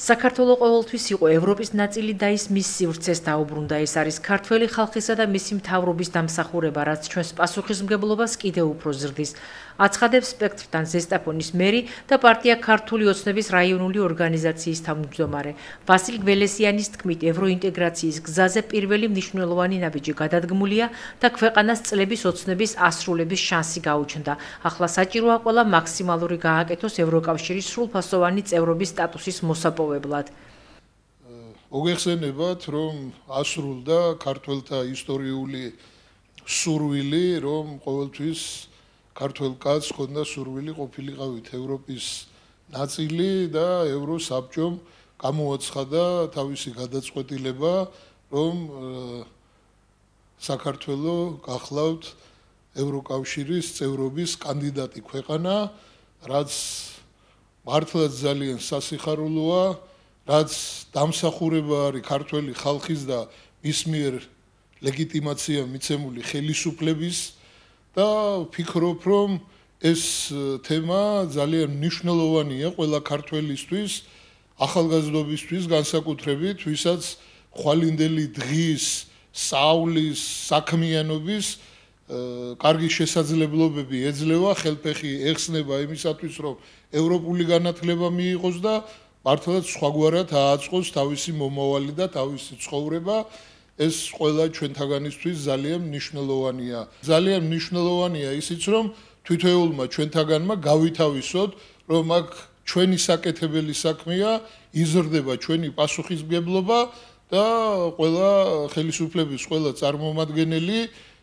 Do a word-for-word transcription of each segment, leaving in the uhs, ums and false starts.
საქართველო ყოველთვის იყო ევროპის ნაწილი და ის მის სივრცეს დაუბრუნდა. ეს არის ქართველი ხალხისა და მისი მთავრობის დამსახურება, რაც ჩვენს პასუხისმგებლობას კიდევ უფრო ზრდის. აცხადებს სპექტრთან ზესტაფონის მერი და პარტია ქართული ოცნების რაიონული ორგანიზაციის თავმჯდომარე. ვასილ გველესიანის თქმით, ევროინტეგრაციის გზაზე პირველი მნიშვნელოვანი ნაბიჯი გადადგმულია და ქვეყანას წლების ოცნების ასრულების შანსი გაუჩნდა. ახლა საჭიროა ყველა მაქსიმალური გააკეთოს ევროკავშირის სრულფასოვანი წევრობის სტატუსის მოსაპოვებლად. მოგეხსენებათ, რომ ასრულდა ქართველთა ისტორიული სურვილი, რომ ყოველთვის ქართველ კაცს ჰქონდა სურვილი ყოფილიყავით ევროპის ნაწილი და ევროსაბჭომ გამოაცხადა თავისი გადაწყვეტილება, რომ საქართველო გახლავთ ევროკავშირის წევრობის კანდიდატი ქვეყანა, რაც მართლაც ძალიან სასიხარულოა, რაც დამსახურება არის ქართველი ხალხის და მის მიერ ლეგიტიმაცია მიცემული ხელისუფლების და ვფიქრობ, რომ ეს თემა ძალიან მნიშვნელოვანია ყველა ქართველისთვის, ახალგაზრდობისთვის განსაკუთრებით, ვისაც ხვალინდელი დღის, სწავლის, საქმიანობის კარგი შესაძლებლობები ეძლევა, ხელფეხი ეხსნება იმისათვის, რომ ევროპული განათლება მიიღოს და მართლაც სხვაგვარად ააწყოს თავისი მომავალი და თავისი ცხოვრება. ეს ყველა ჩვენთაგანისთვის ძალიან მნიშვნელოვანია. ძალიან მნიშვნელოვანია ისიც, რომ თითოეულმა ჩვენთაგანმა გავითავისოთ, რომ აქ ჩვენი საკეთებელი საქმეა, იზრდება ჩვენი პასუხისმგებლობა და ყველა ხელისუფლების ყველა წარმომადგენელი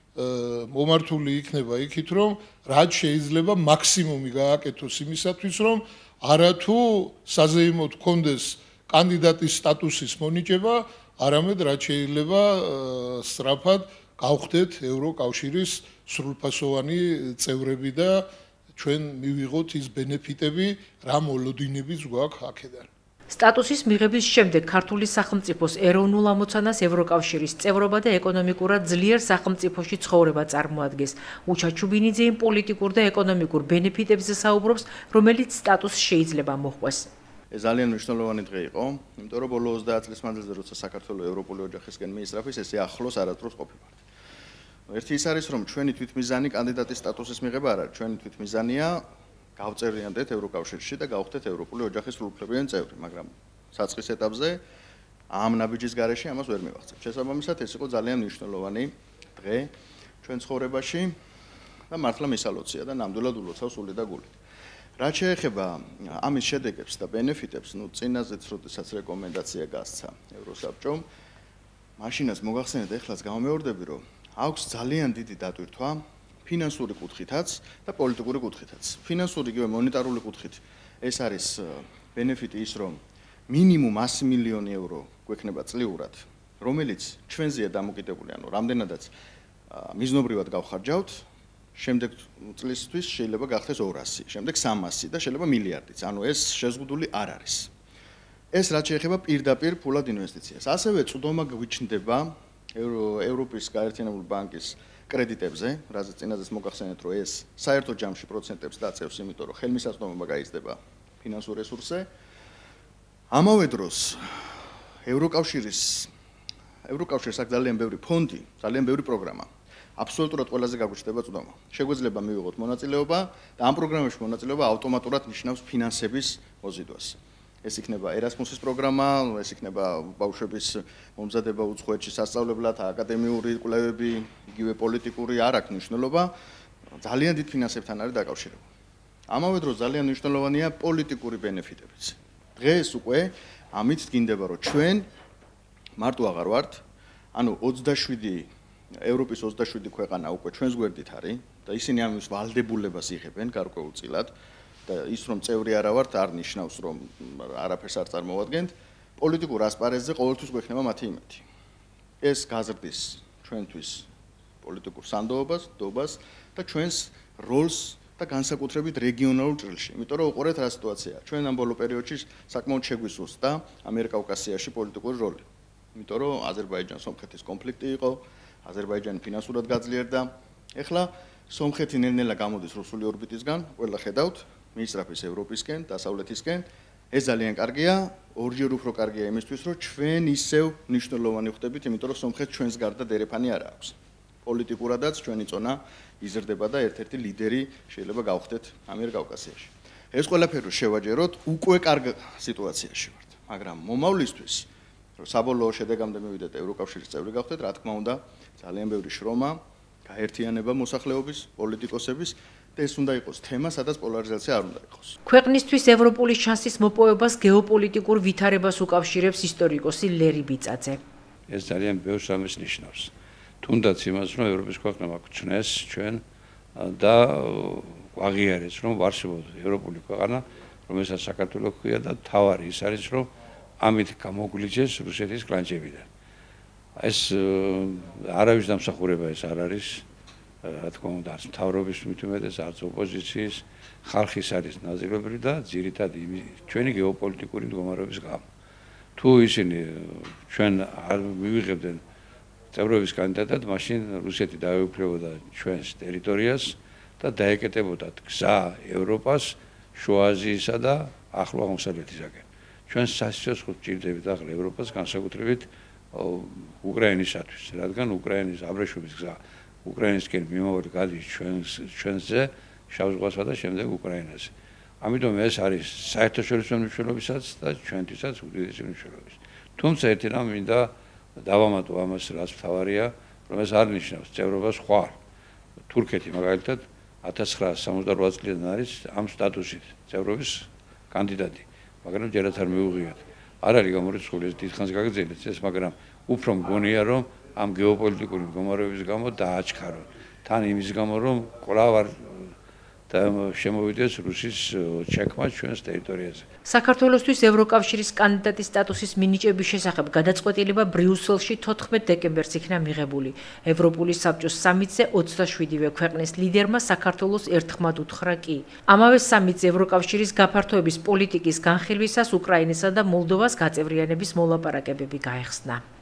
მომართული იქნება იქით, რომ რაც შეიძლება მაქსიმუმი გააკეთოს იმისათვის, რომ არათუ საზეიმოდ ჰქონდეს კანდიდატის სტატუსის მონიჭება, არამედ რაც შეიძლება სწრაფად გავხდეთ ევროკავშირის სრულფასოვანი წევრები და ჩვენ მივიღოთ ის ბენეფიტები, რა მოლოდინებიც გვაქვს აქედან. სტატუსის მიღების შემდეგ ქართული სახელმწიფოს ეროვნულ ამოცანას ევროკავშირის წევრობა და ეკონომიკურად ძლიერ სახელმწიფოში ცხოვრება წარმოადგენს. უჩა ჩუბინიძე იმ პოლიტიკურ და ეკონომიკურ ბენეფიტებზე საუბრობს, რომელიც სტატუსს შეიძლება მოჰყვეს. ეს ძალიან მნიშვნელოვანი დღე იყო, იმიტომ რომ ბოლო ოცდაათ წლის მანძილზე, როცა საქართველოს ევროპული ოჯახისკენ მიისწრაფის, ესე ახლოს არასდროს ყოფილიყავთ. ერთი ის არის, რომ ჩვენი თვითმიზანი კანდიდატის სტატუსის მიღება არ არის, ჩვენი თვითმიზანია გავწერიანდეთ ევროკავშირში და გავხდეთ ევროპული ოჯახის სრულუფლებიანი წევრი, მაგრამ საწყის ეტაპზე ამ ნაბიჯის გარეშე ამას ვერ მივახცევთ. შესაბამისად, ეს იყო ძალიან მნიშვნელოვანი დღე ჩვენ ცხოვრებაში და მართლა მისალოცია და ნამდვილად ულოცავს სული და გულით. რაც შეეხება ამის შედეგებს და ბენეფიტებს, ну წინაზეც როდესაც რეკომენდაცია გასცა ევროსაბჭომ, მაშინაც მოგახსენეთ, ეხლაც გამომეორდები, რომ აქვს ძალიან დიდი დატვირთვა ფინანსური კუთხითაც და პოლიტიკური კუთხითაც. ფინანსური იგივე მონეტარული კუთხით ეს არის ბენეფიტი ის, რომ მინიმუმ ასი მილიონი ევრო გვექნება წლიურად, რომელიც ჩვენზეა დამოკიდებული, ანუ რამდენადაც მიზნობრივად გავხარჯავთ, შემდეგ წლისთვის შეიძლება გახდეს ორასი, შემდეგ სამასი და შეიძლება მილიარდიც. ანუ ეს შეზღუდული არ არის. ეს რაც შეეხება პირდაპირ ფულად ინვესტიციას. ასევე წვდომა გვიჩნდება ევროპის გაერთიანებული ბანკის კრედიტებზე, რაზეც წინაზეც მოგახსენეთ, რომ ეს საერთო ჯამში პროცენტებს დაწევს, იმიტომ რომ ხელმისაწვდომობა გაიზრდება ფინანსურ რესურსზე. ამავე დროს ევროკავშირის ევროკავშირის აქ ძალიან ბევრი ფონდი, ძალიან ბევრი პროგრამა. აბსოლუტურად ყველაზე გაგვიჩნდება წვდომა. შეგვეძლება მივიღოთ მონაწილეობა და ამ პროგრამებში მონაწილეობა ავტომატურად ნიშნავს ფინანსების მოზიდვას. ეს იქნება ერასმუსის პროგრამა, ეს იქნება ბავშვების მომზადება უცხოეთში სასწავლებლად, აკადემიური კვლევები, იგივე პოლიტიკური არ აქვს მნიშვნელობა, ძალიან დიდ ფინანსებთან არის დაკავშირებული. ამავე დროს ძალიან მნიშვნელოვანია პოლიტიკური ბენეფიტებიც. დღეს უკვე ამით დგინდება, რომ ჩვენ მარტო აღარ ვართ, ანუ ოცდაშვიდი ევროპის ოცდაშვიდი ქვეყანა უკვე ჩვენს გვერდით არის და ისინი ამის ვალდებულებას იღებენ გარკვეულწილად. და ის რომ წევრი არა ვართ არ ნიშნავს რომ არაფერს არ წარმოვადგენთ პოლიტიკურ ასპარეზზე ყოველთვის გვექნება მათი იმედი. ეს გაზრდის ჩვენთვის პოლიტიკურ სანდოობას, დობას და ჩვენს როლს და განსაკუთრებით რეგიონალურ ჭრილში. იმიტომ რომ უყურეთ რა სიტუაციაა. ჩვენ ამ ბოლო პერიოდში საკმაოდ შეგვისურს და ამერიკა-კავკასიაში პოლიტიკური როლი. იმიტომ რომ აზერბაიჯან-სომხეთის კონფლიქტი იყო, აზერბაიჯანი ფინანსურად გაძლიერდა. ეხლა სომხეთი ნელ-ნელა გამოდის რუსული ორბიტისგან, ყველა ხედავთ, მიისწრაფის ევროპისკენ, დასავლეთისკენ ეს ძალიან კარგია, ორჯერ უფრო კარგია იმისთვის, რომ ჩვენ ისევ მნიშვნელოვანი ხდებით, იმიტომ რომ სომხეთს ჩვენს გარდა დერეფანი არ აქვს. პოლიტიკურადაც ჩვენი წონა იზრდება და ერთ-ერთი ლიდერი შეიძლება გავხდეთ ამიერკავკასიაში. ეს ყველაფერი შევაჯეროთ, უკვე კარგ სიტუაციაში ვართ, მაგრამ მომავლისთვის, რომ საბოლოო შედეგამდე მივიდეთ ევროკავშირის წევრი გავხდეთ, რა თქმა უნდა, ძალიან ბევრი შრომა, გაერთიანება მოსახლეობის, პოლიტიკოსების და ეს უნდა იყოს თემა, სადაც პოლარიზაცია არ უნდა იყოს. ქვეყნისთვის ევროპული შანსის მოპოვებას გეოპოლიტიკურ ვითარებას უკავშირებს ისტორიკოსი ლერი ბიწაძე. ეს ძალიან ბევრს რამეს ნიშნავს. თუნდაც იმას, რომ ევროპის ქვეყნებმა გვჩნეს ჩვენ და აღიარეს, რომ ვარშავის ევროპული ქვეყანა, რომელსაც საქართველოს ქვია და თავარი ის არის, რომ ამით გამოგვლიჯეს რუსეთის კლანჭებიდან. ეს არავის დამსახურება ეს არ არის, რა თქმა უნდა, არც მთავრობის მით უმეტეს, არც ოპოზიციის, ხალხის არის ნაწილობრივ და ძირითადად ჩვენი გეოპოლიტიკური მდგომარეობის გამო. თუ ისინი ჩვენ არ მივიღებდნენ წევრობის კანდიდატად, მაშინ რუსეთი დაეუფლებოდა ჩვენს ტერიტორიას და დაეკეტებოდა გზა ევროპას, შუა აზიისა და ახლო აღმოსავლეთისაკენ. ჩვენ სასიცოცხლოდ ჭირდებით ახლა ევროპას განსაკუთრებით უკრაინისათვის, რადგან უკრაინის აბრეშუმის გზა უკრაინისკენ მიმავალი გადის ჩვენს ჩვენზე შავ ზღვასა და შემდეგ უკრაინაზე. ამიტომ ეს არის საერთაშორისო მნიშვნელობისაც და ჩვენთვისაც უდიდესი მნიშვნელობის. თუმცა ერთი რამ მინდა დავამატო ამას, რაც მთავარია, რომ ეს არ ნიშნავს წევრობას ხვალ. თურქეთი მაგალითად ათას ცხრაასი სამოცდარვა წლიდან არის ამ სტატუსით წევრობის კანდიდატი, მაგრამ ჯერაც არ მიუღიათ. არ არის გამორიცხული ეს დიდხანს გაგრძელდეს ეს, მაგრამ უფრო მგონია, რომ ამ გეოპოლიტიკური მდგომარეობის გამო დააჩქარონ. თან იმის გამო, რომ კვლავ არ და შემოვიდეს რუსის ჩეკმა ჩვენს ტერიტორიაზე. საქართველოსთვის ევროკავშირის კანდიდატის სტატუსის მინიჭების შესახებ გადაწყვეტილება ბრიუსელში თოთხმეტ დეკემბერს იქნა მიღებული. ევროპული საბჭოს სამიტზე ოცდაშვიდივე ქვეყნის ლიდერმა საქართველოს ერთხმად უთხრა კი. ამავე სამიტზე ევროკავშირის გაფართოების პოლიტიკის განხილვისას უკრაინისა და მოლდოვას გაწევრიანების მოლაპარაკებები გაეხსნა.